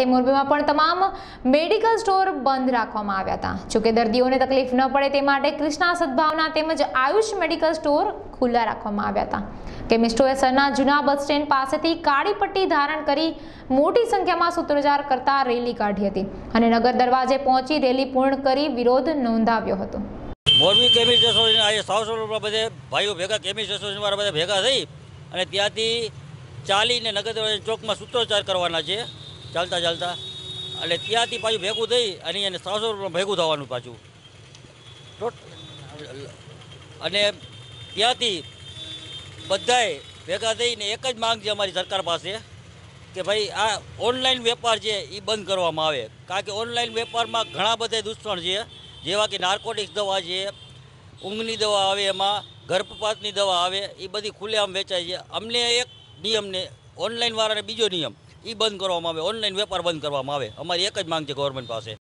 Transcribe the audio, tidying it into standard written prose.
સાથે મોરબીમાં પણ તમામ મેડિકલ સ્ટોર બંધ રાખવામાં આવ્યા હતા। જોકે દર્દીઓને તકલીફ ન પડે તે માટે કૃષ્ણા સદભાવના તેમજ આયુષ મેડિકલ સ્ટોર ખુલ્લા રાખવામાં આવ્યા હતા। કેમિસ્ટોએ શહેરના જૂના બસ સ્ટેન્ડ પાસેથી કાળી પટ્ટી ધારણ કરી મોટી સંખ્યામાં સૂત્રોચ્ચાર કરતા રેલી કાઢી હતી અને નગર દરવાજે પહોંચી રેલી પૂર્ણ કરી વિરોધ નોંધાવ્યો હતો। મોરબી કેમિસ્ટ એસોસિએશન આજે 100 બધે ભાઈઓ ભેગા કેમિસ્ટ એસોસિએશન વાળા બધા ભેગા થઈ અને ત્યાંથી ચાલીને નગર દરવાજા ચોકમાં સૂત્રોચ્ચાર કરવાના છે ચાલતા ચાલતા, એટલે ત્યાંથી પાછું ભેગું થઈ અને એને 100 ભેગું થવાનું પાછું, અને ત્યાંથી બધાએ ભેગા થઈને એક જ માંગ છે અમારી સરકાર પાસે કે ભાઈ આ ઓનલાઈન વેપાર છે એ બંધ કરવામાં આવે, કારણ કે ઓનલાઈન વેપારમાં ઘણા બધા દૂષણ છે, જેવા કે નાર્કોટિક્સ દવા છે, ઊંઘની દવા આવે, એમાં ગર્ભપાતની દવા આવે, એ બધી ખુલ્લેઆમ વેચાય છે। અમને એક નિયમને ઓનલાઈન વાળાને બીજો નિયમ એ બંધ કરવામાં આવે, ઓનલાઈન વેપાર બંધ કરવામાં આવે, અમારી એક જ માંગ છે ગવર્મેન્ટ પાસે।